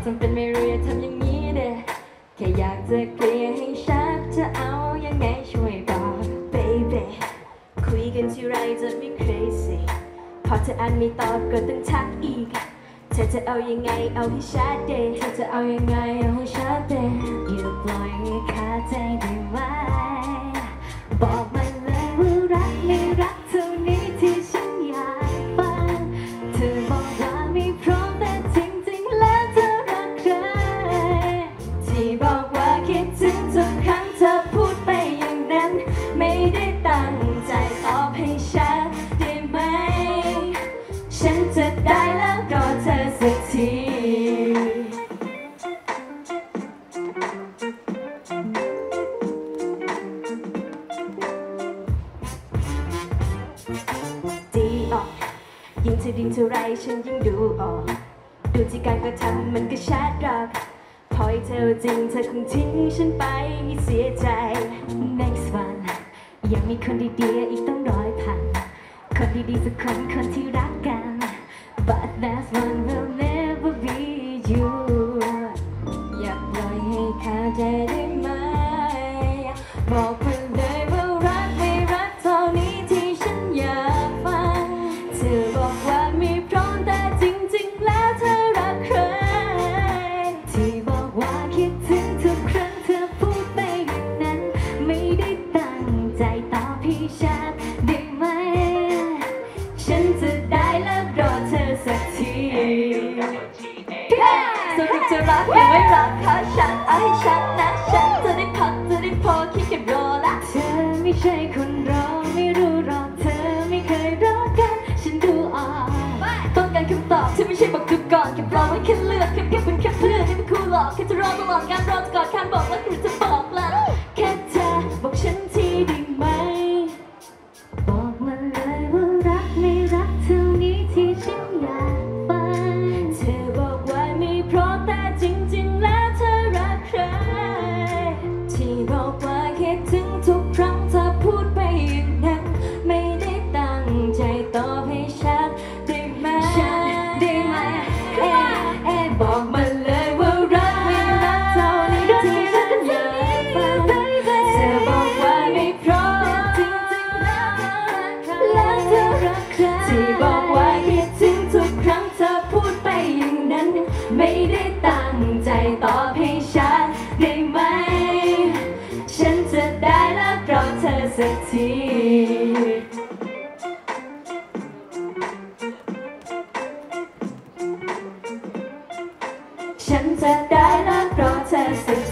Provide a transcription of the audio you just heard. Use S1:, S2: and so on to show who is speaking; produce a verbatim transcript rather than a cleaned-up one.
S1: ำเป็นไม่รู้จะทำอย่างนี้เด้แค่อยากจะเคลียร์ให้ชัดจะเอายังไงช่วยบอก baby คุยกันทีไรจะไม่ crazy พอเธออ่านไม่ตอบก็ต้องทักอีกเธอจะเอายังไงเอาให้ชัดเด้เธอจะเอายังไงเอาให้ชัดเด้อย่าปล่อยให้คาใจได้ไหมบอกมาเลยว่ารักไม่รักเท่านี้ที่ฉันอยากฟังเธอบอกว่าไม่พร้อมแต่จริงๆแล้วเธอรักใครที่บอกว่าคิดถึงทุกครั้งเธอพูดไปอย่างนั้นไม่ได้ตั้งใจตอบให้ชัดได้ไหมฉันจะได้แล้วรอเธอสักทีดีออกยิ่งเธอดิ้นเท่าไรฉันยิ่งดูออกดูที่การกระทำมันก็ชัดรักพอให้เธอจริงเธอคงทิ้งฉันไปเสียใจ next one ยังมีคนดีๆอีกต้องร้อยพันคนดีๆสักคนคนที่รักกัน but that one will never be you อยากปล่อยให้คาใจได้ไหมบอกมาเลยว่ารักไม่รักเท่านี้ที่ฉันอยากฟังเธอบอกว่าไม่พร้อมแต่จริงๆแล้วเธอรักใครที่บอกว่าคิดถึงทุกครั้งเธอพูดไปอย่างนั้นไม่ได้ตั้งใจตอบพี่ชัดได้ไหมฉันจะได้เลิกรอเธอสักทีสรุปจะรักหรือไม่รักคะฉันเอาให้ชัดนะฉันจะได้พักจะได้พอคิดเก็บรอละเธอไม่ใช่คนรอไม่รู้หรอกเธอไม่เคยรักกันฉันดูออกต้องการคำตอบที่ไม่ใช่บอกคือก่อนแค่ปลอมไว้แค่เลือกแค่แค่เป็นแค่เพื่อนที่ไม่คู่หลอกแค่จะรอตลอดการรอจะกอดการบอกรักหรือจะบอกลาแค่เธอบอกฉันทีได้ไหมบอกมาเลยว่ารักไม่รักเท่านี้ที่ฉันอยากฟังเธอบอกว่าไม่พร้อมแต่จริงๆแล้วเธอรักใครที่บอกว่าคิดถึงทุกครั้งเธอพูดไปอย่างนั้นไม่ได้ตั้งใจตอบให้ชัดได้ไหมได้ไหมเอ๊ะเอ๊ะบอกมาเลยว่ารักไม่รักเท่านี้ที่ฉันอยากฟังเธอบอกว่าไม่พร้อมแต่จริงๆแล้วเธอรักใครแล้วเธอรักใครที่บอกว่าคิดถึงทุกครั้งเธอพูดไปอย่างนั้นไม่ได้ตั้งใจตอบให้ชัดได้ไหมฉันจะได้แล้วรอเธอสักทีฉันจะได้แล้วรอเธอสัก